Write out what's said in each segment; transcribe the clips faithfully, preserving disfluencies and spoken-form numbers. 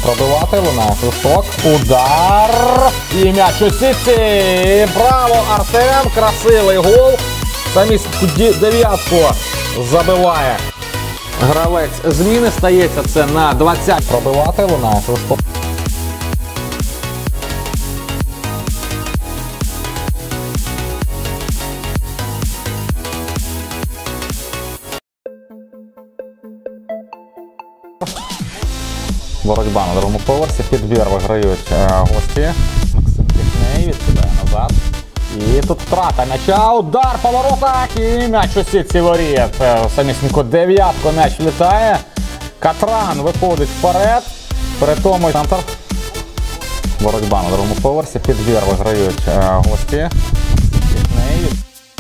пробивати, лунає свисток, удар, і м'яч у сітці, браво, Артем, красивий гол, самісіньку дев'ятку забиває гравець зміни, стається це на двадцять, пробивати, лунає свисток. Боротьба на другому поверсі, підбір виграють е, гості. Максим Піхней відкидає назад. І тут втрата м'яча, удар по воротах і м'яч у сітці воріт. Самісінько дев'ятко м'яч влітає. Катран виходить вперед. При тому центр. Боротьба на другому поверсі, підбір виграють е, гості. Максим Піхней.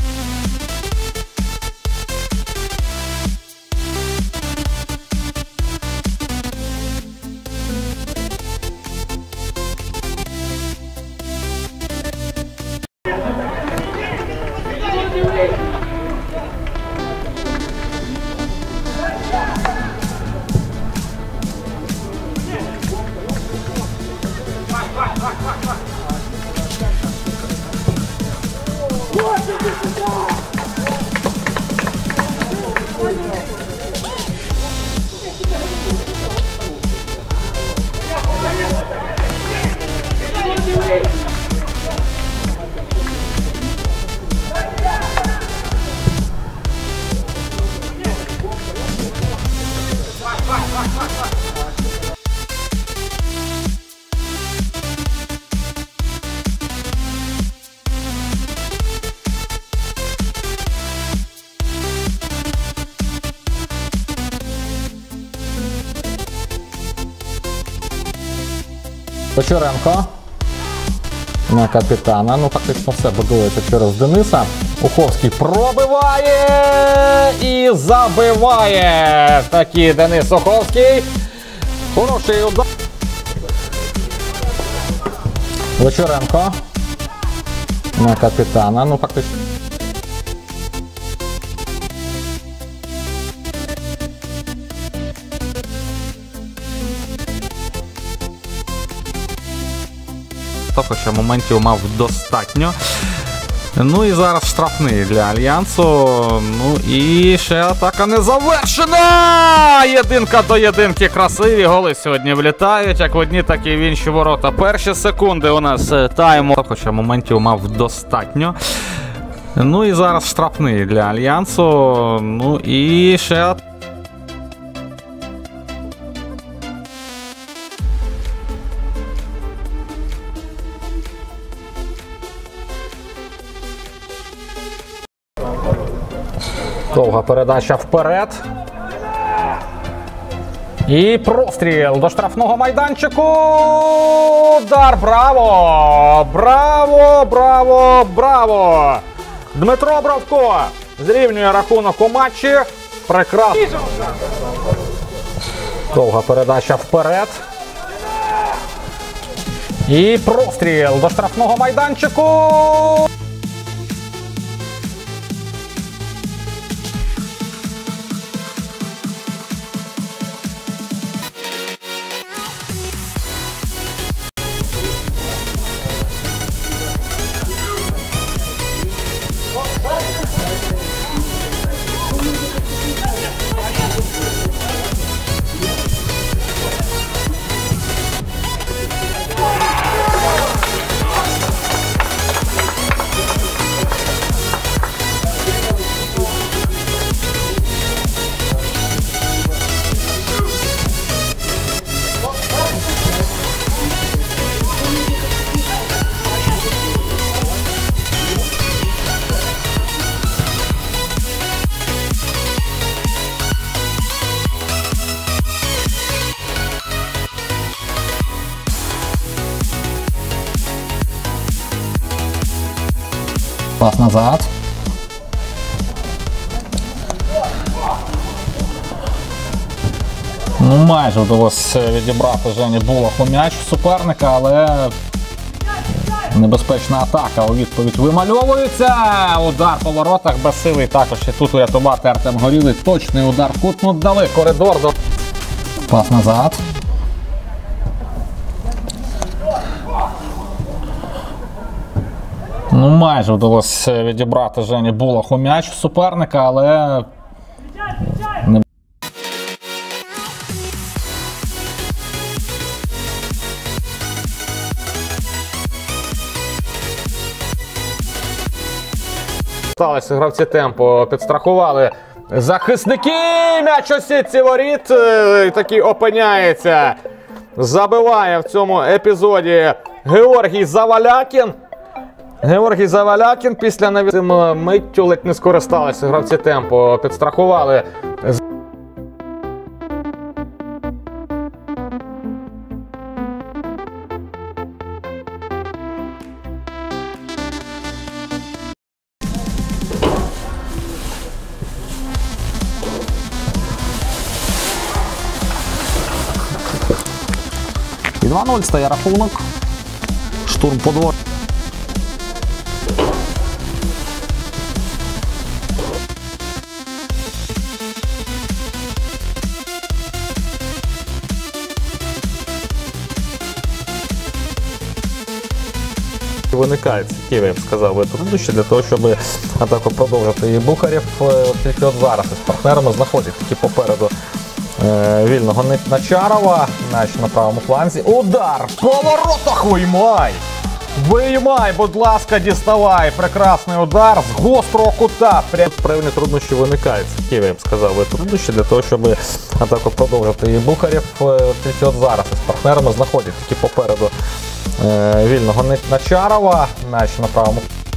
Печоренко на капітана, ну фактично все будується через Дениса. Уховський пробиває і забиває. Такий Денис Уховський. Хороший удар. Вечоренко на капітана, ну фактично. Хоча моментів мав достатньо. Ну і зараз штрафний для Альянсу. Ну і ще атака не завершена! Єдинка до єдинки. Красиві голи сьогодні влітають. Як в одні, так і в інші ворота. Перші секунди у нас тайму. Хоча моментів мав достатньо. Ну і зараз штрафний для Альянсу. Ну і ще атака. Довга передача вперед. І простріл до штрафного майданчику. Удар. Браво! Браво! Браво! Браво! Дмитро Бровко зрівнює рахунок у матчі. Прекрасно. Довга передача вперед. І простріл до штрафного майданчику. Пас назад. Ну, майже вдалося відібрати Жені Булаху м'яч суперника, але небезпечна атака у відповідь вимальовується. Удар по воротах безсилий також. І тут урятувати Артем Горілий. Точний удар в кут, ну дали коридор до... Пас назад. Ну, майже вдалося відібрати Жені Булаху м'яч у суперника, але не сталося, гравці темпу підстрахували захисники, м'яч у сітці воріт, такий опиняється, забиває в цьому епізоді Георгій Завалякін. Георгій Завалякін після навісу миттю ледь не скористалися гравці темпу, підстрахували. І два нуль стає рахунок. Штурм подвоєний. Виникають суттєві, я б сказав, труднощі для того, щоб атаку продовжити. І Бухарєв тільки от зараз із партнерами знаходять таки попереду е, вільного Начарова. М'яч на правому фланзі. Удар! В поворотах! Виймай! Виймай, будь ласка, діставай! Прекрасний удар з гострого кута. Певні труднощі виникають суттєві, я б сказав, труднощі для того, щоб атаку продовжити. І Бухарєв тільки от зараз із партнерами знаходять таки попереду Е, вільного Начарова, м'яч на правому.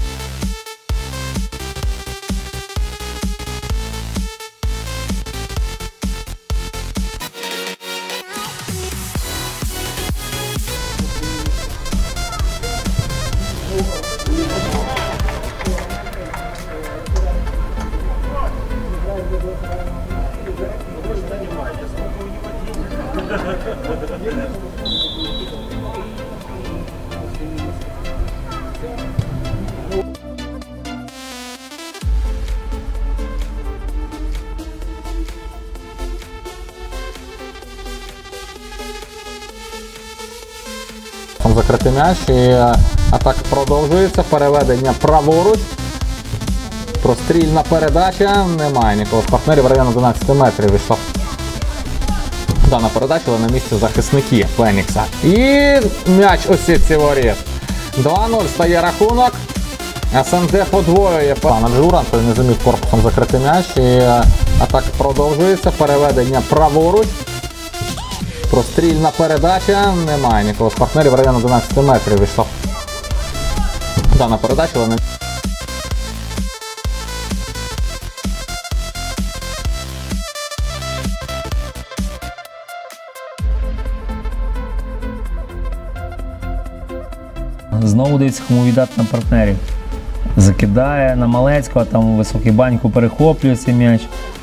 Закритий м'яч, і атака продовжується, переведення праворуч, прострільна передача, немає нікого з партнерів, в районі одинадцяти метрів вийшла дана передача, але на місці захисники Фенікса. І м'яч у сітці воріт. два нуль стає рахунок, СНД подвоює. Джуран не зумів корпусом закрити м'яч, і атака продовжується, переведення праворуч, прострільна передача, немає нікого з партнерів, в районі одинадцяти метрів вийшла дана передача, але не... Знову дивиться, кому віддати на партнерів. Закидає на Малецького, там у високий баньку перехоплює цей м'яч.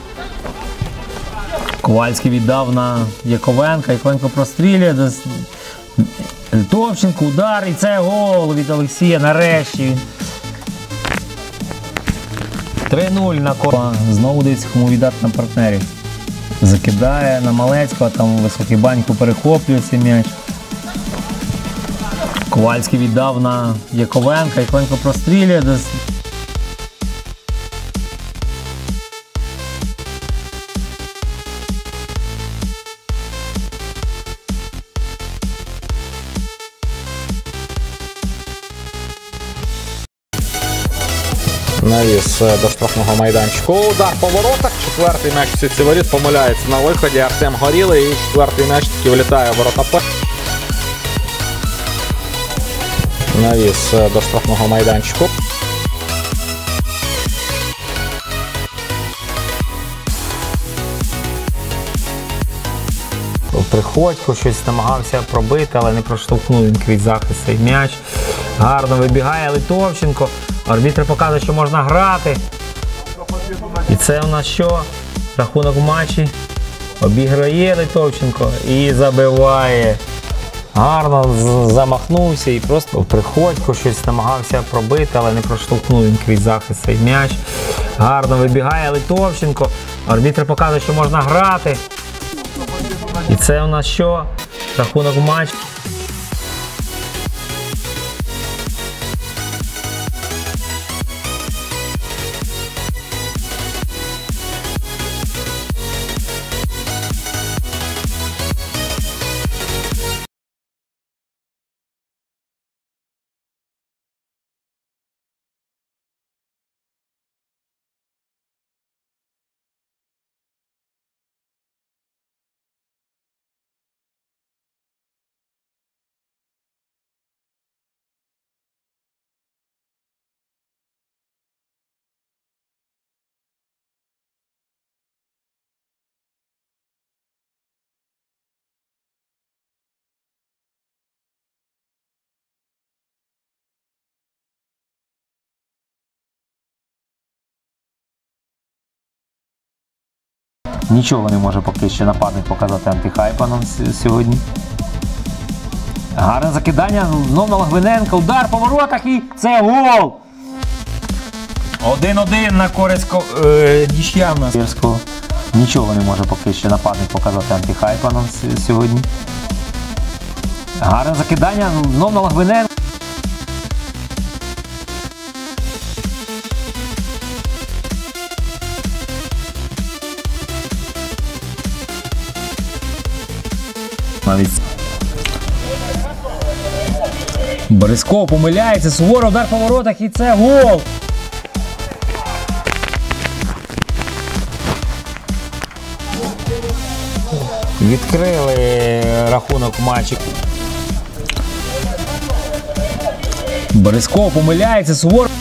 Ковальський віддав на Яковенка, Яковенко прострілює, Товченко, удар, і це гол від Олексія, нарешті. три нуль на Ковальського. Знову дивиться, кому віддати на партнерів. Закидає на Малецького, там у високий баньку перехоплює цей м'яч. Ковальський віддав на Яковенка, Яковенко прострілює. Навіс до штрафного майданчику. Удар по воротах. Четвертий м'яч в сітці воріт. Помиляється на виході Артем Горілий. І четвертий м'яч таки влітає в ворота. Навіс до штрафного майданчику. Приходько щось намагався пробити, але не проштовхнув він крізь захист цей м'яч. Гарно вибігає Литовченко. Арбітр показує, що можна грати. І це у нас що? Рахунок в матчі. Обіграє Литовченко і забиває. Гарно замахнувся і просто Приходько щось намагався пробити, але не проштовхнув він крізь захист цей м'яч. Гарно вибігає Литовченко. Арбітр показує, що можна грати. І це у нас що? Рахунок в матчі. Нічого не може поки що нападник показати антихайпа нам сьогодні. Гарне закидання, знов на Логвиненка, удар по воротах і це гол! один-один на користь е, нічия в нас. Нічого не може поки що нападник показати антихайпа нам сьогодні. Гарне закидання, знов на Логвиненка. Навіть Борисков помиляється, Суворов, удар по воротах і це гол! Відкрили рахунок матчу. Борисков помиляється, Суворов.